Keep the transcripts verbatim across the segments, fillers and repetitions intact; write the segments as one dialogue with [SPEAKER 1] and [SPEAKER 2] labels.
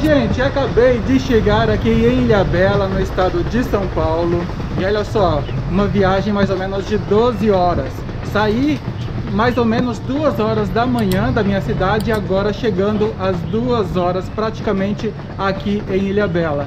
[SPEAKER 1] gente, acabei de chegar aqui em Ilhabela, no estado de São Paulo. E olha só, uma viagem mais ou menos de doze horas. Saí mais ou menos duas horas da manhã da minha cidade e agora chegando às duas horas praticamente aqui em Ilhabela.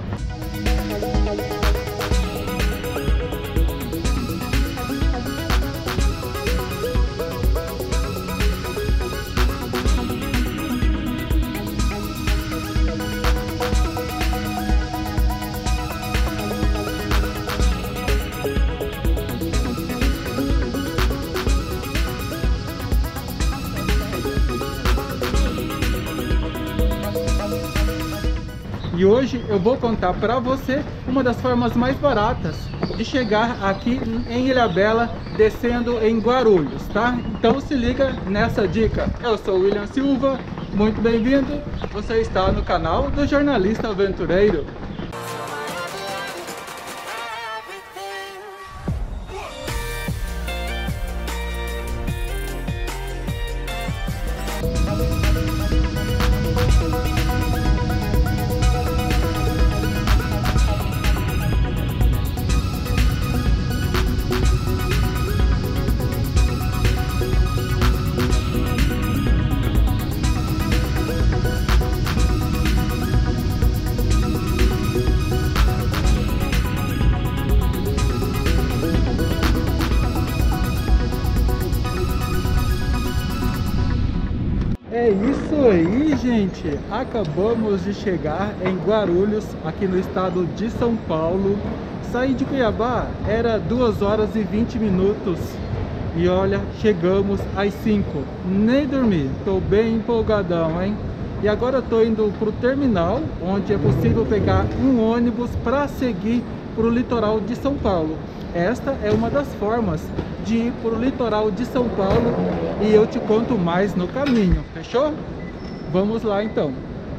[SPEAKER 1] E hoje eu vou contar para você uma das formas mais baratas de chegar aqui em Ilhabela, descendo em Guarulhos, tá? Então se liga nessa dica. Eu sou o William Silva, muito bem-vindo. Você está no canal do Jornalista Aventureiro. É isso aí, gente! Acabamos de chegar em Guarulhos, aqui no estado de São Paulo. Saí de Cuiabá, era duas horas e vinte minutos. E olha, chegamos às cinco. Nem dormi, tô bem empolgadão, hein? E agora eu tô indo pro terminal, onde é possível pegar um ônibus para seguir pro litoral de São Paulo. Esta é uma das formas de ir para o litoral de São Paulo e eu te conto mais no caminho, fechou? Vamos lá então.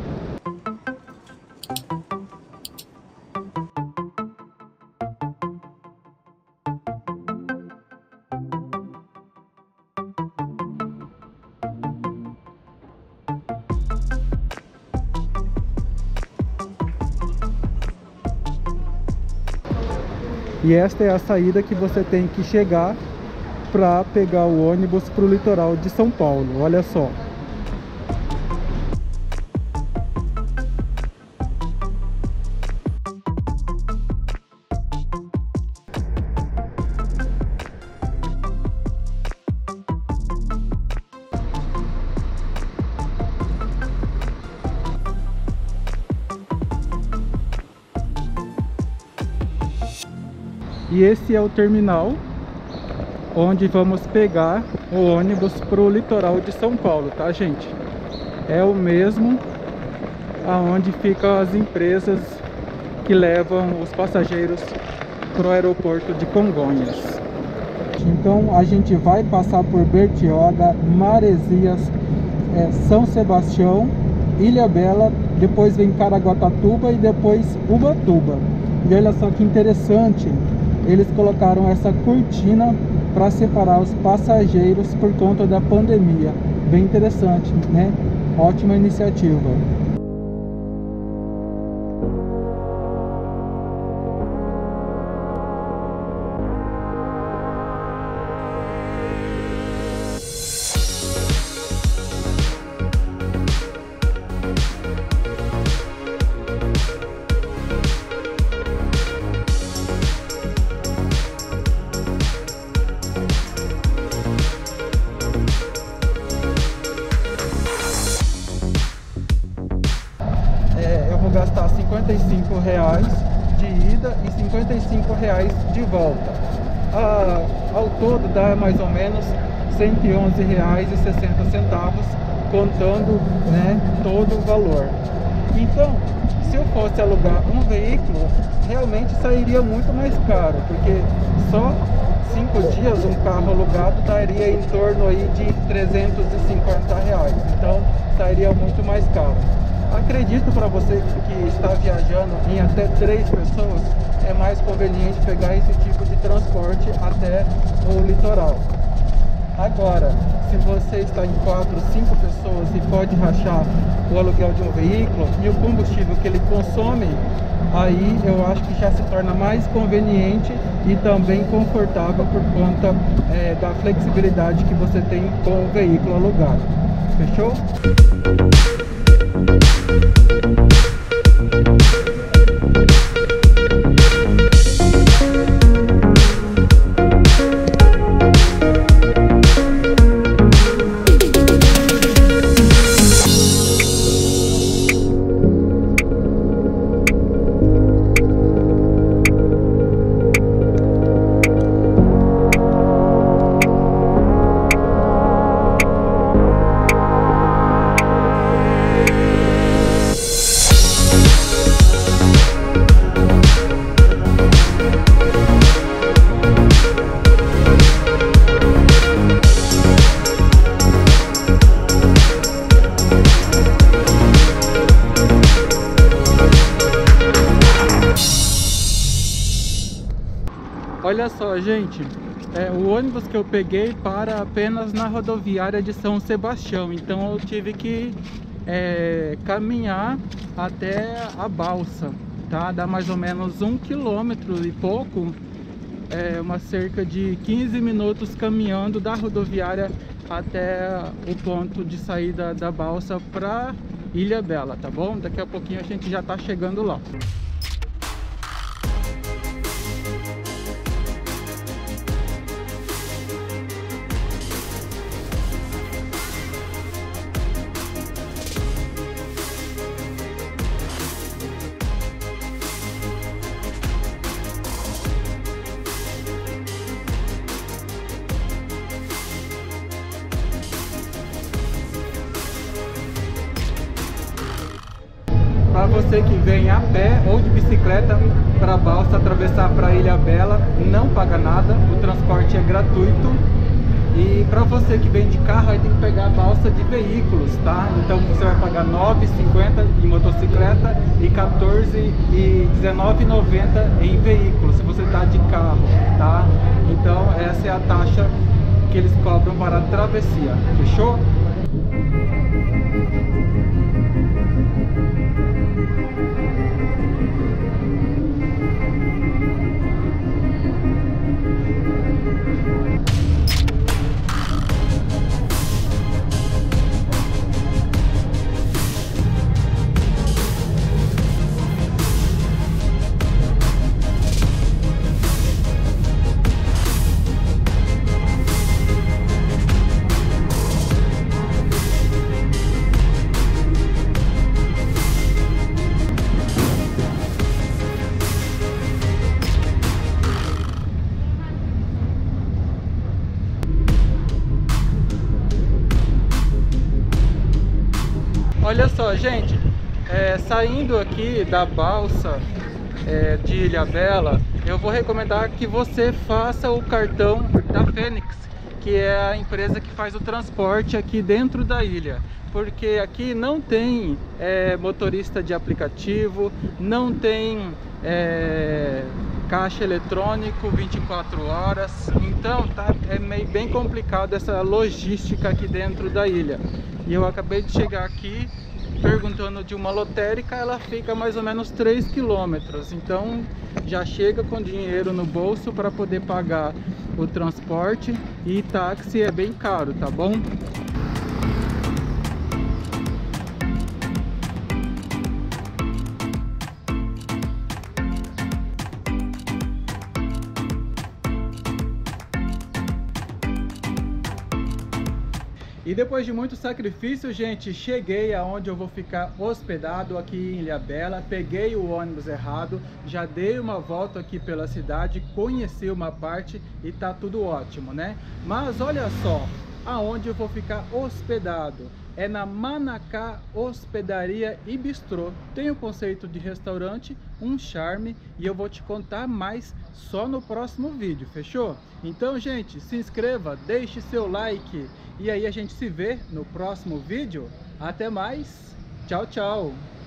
[SPEAKER 1] E esta é a saída que você tem que chegar para pegar o ônibus para o litoral de São Paulo. Olha só. E esse é o terminal onde vamos pegar o ônibus para o litoral de São Paulo, tá, gente? É o mesmo aonde ficam as empresas que levam os passageiros para o aeroporto de Congonhas. Então a gente vai passar por Bertioga, Maresias, é, São Sebastião, Ilhabela, depois vem Caraguatatuba e depois Ubatuba. E olha só que interessante, eles colocaram essa cortina para separar os passageiros por conta da pandemia. Bem interessante, né? Ótima iniciativa. Gastar cinquenta e cinco reais de ida e cinquenta e cinco reais de volta. Ah, ao todo dá mais ou menos cento e onze reais e sessenta centavos, contando, né, todo o valor. Então, se eu fosse alugar um veículo, realmente sairia muito mais caro, porque só cinco dias um carro alugado daria em torno aí de trezentos e cinquenta reais. Então, sairia muito mais caro. Acredito, para você que está viajando em até três pessoas, é mais conveniente pegar esse tipo de transporte até o litoral. Agora, se você está em quatro, cinco pessoas e pode rachar o aluguel de um veículo e o combustível que ele consome, aí eu acho que já se torna mais conveniente e também confortável por conta é, da flexibilidade que você tem com o veículo alugado. Fechou? Olha só, gente, é, o ônibus que eu peguei para apenas na rodoviária de São Sebastião, então eu tive que é, caminhar até a balsa, tá? Dá mais ou menos um quilômetro e pouco, é, uma cerca de quinze minutos caminhando da rodoviária até o ponto de saída da balsa para Ilhabela, tá bom? Daqui a pouquinho a gente já tá chegando lá. Para você que vem a pé ou de bicicleta para a balsa atravessar para Ilhabela, não paga nada, o transporte é gratuito. E para você que vem de carro, aí tem que pegar a balsa de veículos, tá? Então você vai pagar nove reais e cinquenta centavos em motocicleta e quatorze e dezenove reais e noventa centavos em veículo, se você tá de carro, tá? Então essa é a taxa que eles cobram para a travessia, fechou? Olha só, gente, é, saindo aqui da balsa é, de Ilhabela, eu vou recomendar que você faça o cartão da Fênix, que é a empresa que faz o transporte aqui dentro da ilha. Porque aqui não tem é, motorista de aplicativo, não tem é, caixa eletrônico vinte e quatro horas, então tá, é meio bem complicado essa logística aqui dentro da ilha. E eu acabei de chegar aqui perguntando de uma lotérica, ela fica mais ou menos três quilômetros, então já chega com dinheiro no bolso para poder pagar o transporte, e táxi é bem caro, tá bom? E depois de muito sacrifício, gente, cheguei aonde eu vou ficar hospedado aqui em Ilhabela. Peguei o ônibus errado, já dei uma volta aqui pela cidade, conheci uma parte e tá tudo ótimo, né? Mas olha só, aonde eu vou ficar hospedado é na Manacá Hospedaria e Bistrô. Tem o conceito de restaurante, um charme, e eu vou te contar mais só no próximo vídeo, fechou? Então, gente, se inscreva, deixe seu like e aí a gente se vê no próximo vídeo. Até mais, tchau, tchau!